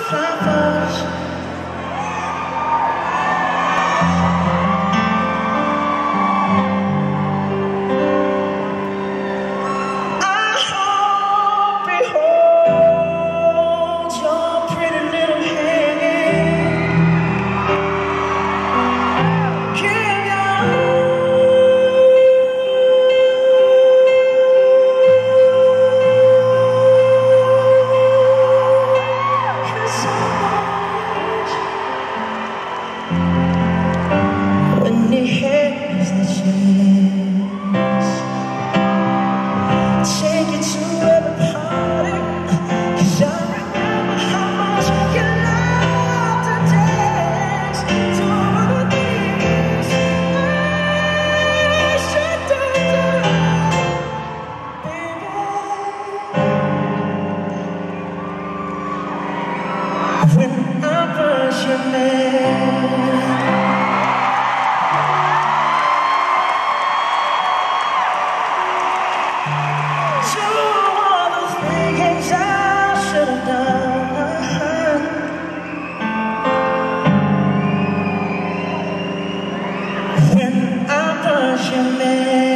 When I was your man, so all the things I should have done. When I was your man.